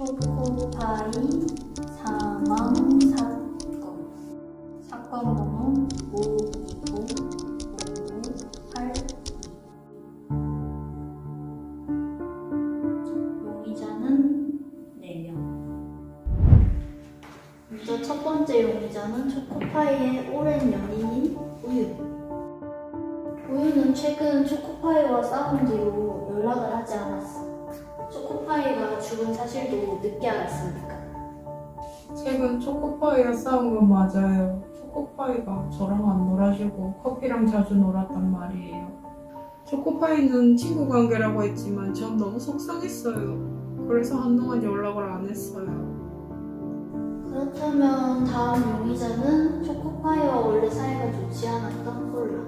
초코파이 사망 사건. 사건 번호 525-5582. 용의자는 4명. 먼저 첫 번째 용의자는 초코파이의 오랜 연인인 우유. 우유는 최근 초코파이와 싸운 뒤로 연락을 하지 않았어. 초코파이가 죽은 사실도 늦게 알았습니까? 최근 초코파이와 싸운 건 맞아요. 초코파이가 저랑 안 놀아주고 커피랑 자주 놀았단 말이에요. 초코파이는 친구 관계라고 했지만 전 너무 속상했어요. 그래서 한동안 연락을 안 했어요. 그렇다면 다음 용의자는 초코파이와 원래 사이가 좋지 않았던 콜라.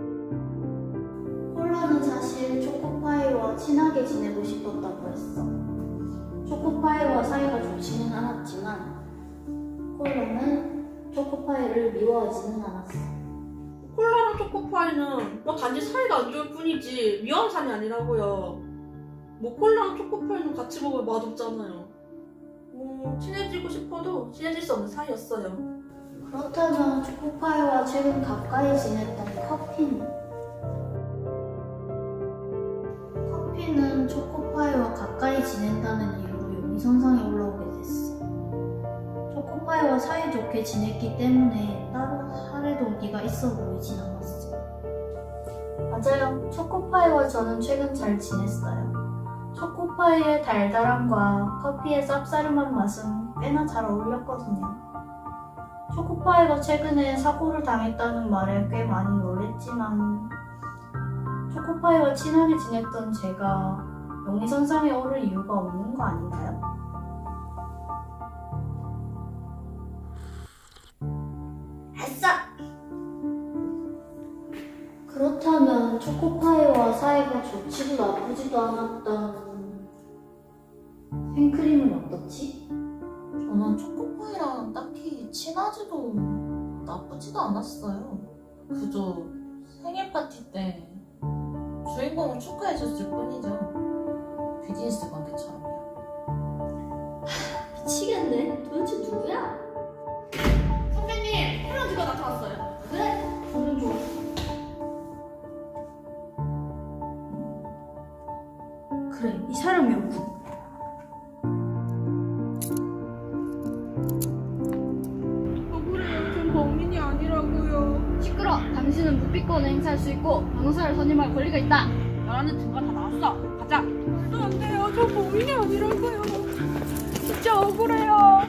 콜라는 사실 초코파이와 친하게 지내고 싶었다고 했어. 초코파이와 사이가 좋지는 않았지만 콜라는 초코파이를 미워하지는 않았어. 콜라랑 초코파이는 단지 사이가 안 좋을 뿐이지 미워하는 사람이 아니라고요. 콜라랑 초코파이는 같이 먹으면 맛없잖아요. 친해지고 싶어도 친해질 수 없는 사이였어요. 그렇다면 초코파이와 최근 가까이 지냈던 커피는? 커피는 초코파이와 가까이 지낸다는 이유로 용의선상에 올라오게 됐어. 초코파이와 사이좋게 지냈기 때문에 따로 살해 동기가 있어 보이진 않았어. 맞아요. 초코파이와 저는 최근 잘 지냈어요. 초코파이의 달달함과 커피의 쌉싸름한 맛은 꽤나 잘 어울렸거든요. 초코파이가 최근에 사고를 당했다는 말에 꽤 많이 놀랬지만 초코파이와 친하게 지냈던 제가 용의선상에 오를 이유가 없는 거 아닌가요? 아싸! 그렇다면 초코파이와 사이가 좋지도 나쁘지도 않았던 생크림은 어떻지? 저는 초코파이랑 딱히 친하지도 나쁘지도 않았어요. 그저 생일 파티 때 주인공을 축하해줬을 뿐이죠. 비즈니스 관계처럼요. 미치겠네. 도대체 누구야? 선배님! 해런지가 나타났어요. 그래? 저는 좀 그래, 이 사람이었군. 억울해요. 전 범인이 아니라고요. 시끄러! 당신은 묵비권을 행사할 수 있고 변호사를 선임할 권리가 있다. 너라는 증거 다 나왔어. 가자. 말도 안 돼요. 저 범인이 아니라고요. 진짜 억울해요.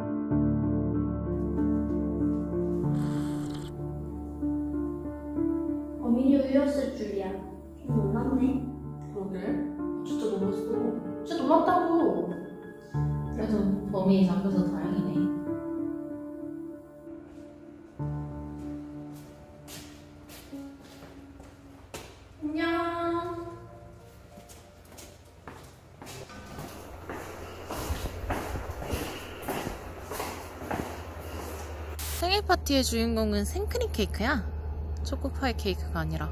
범인이 우유였을 줄이야. 좀 놀랍네. 그러게. 진짜 놀랐어. 진짜 놀랐다고. 그래도 범인이 잡혀서 다행이네. 안녕. 생일 파티의 주인공은 생크림 케이크야. 초코파이 케이크가 아니라.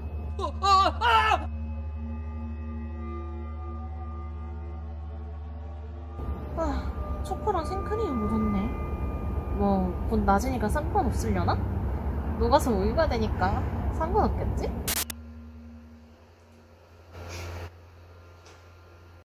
초코랑 생크림이 묻었네. 곧 낮이니까 상관없으려나? 녹아서 우유가 되니까 상관없겠지?